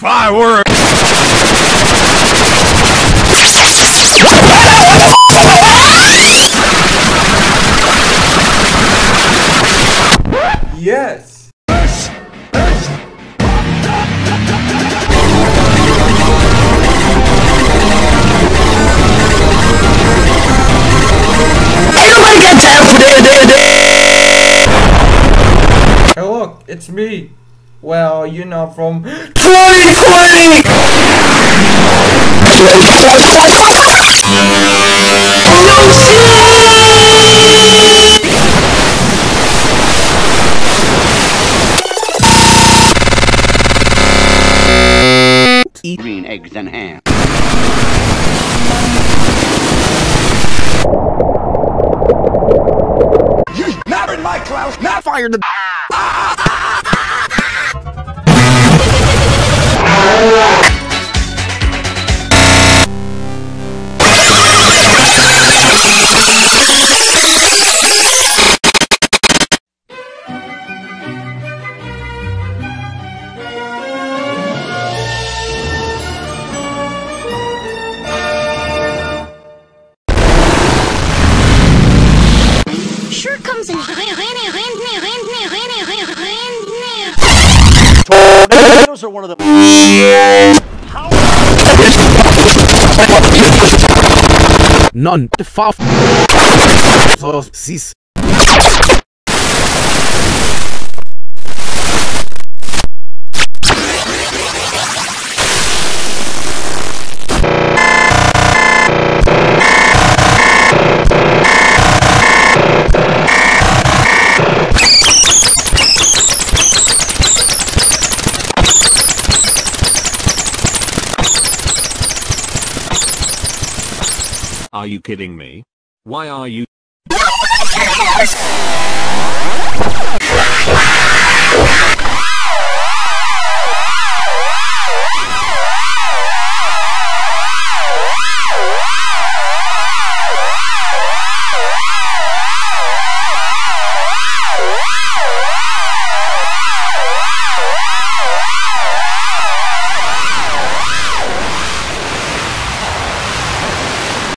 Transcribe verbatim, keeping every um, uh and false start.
I were Yes! Hey look, it's me. Well, you know, from twenty twenty! Eat green eggs and ham. not in my class, not fired the Sure comes in. Those are one of the none the far so cease. Are you kidding me? Why are you?